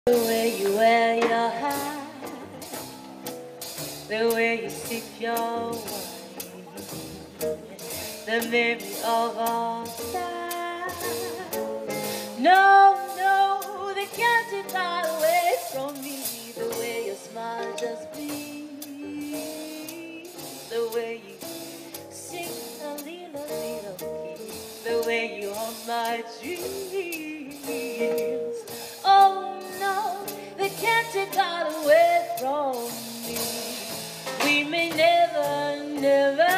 The way you wear your hat, the way you sip your wine, the memory of our time. No, no, they can't take that away from me. The way your smile just beams, the way you sing a little key, the way you haunt my dreams. Oh no, they can't take that away from me. We may never, never